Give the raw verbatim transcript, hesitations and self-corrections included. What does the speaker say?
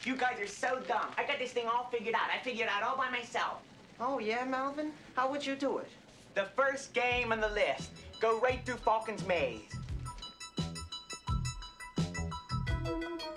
You guys are so dumb. I got this thing all figured out. I figured it out all by myself. Oh, yeah, Melvin? How would you do it? The first game on the list. Go right through Falken's maze.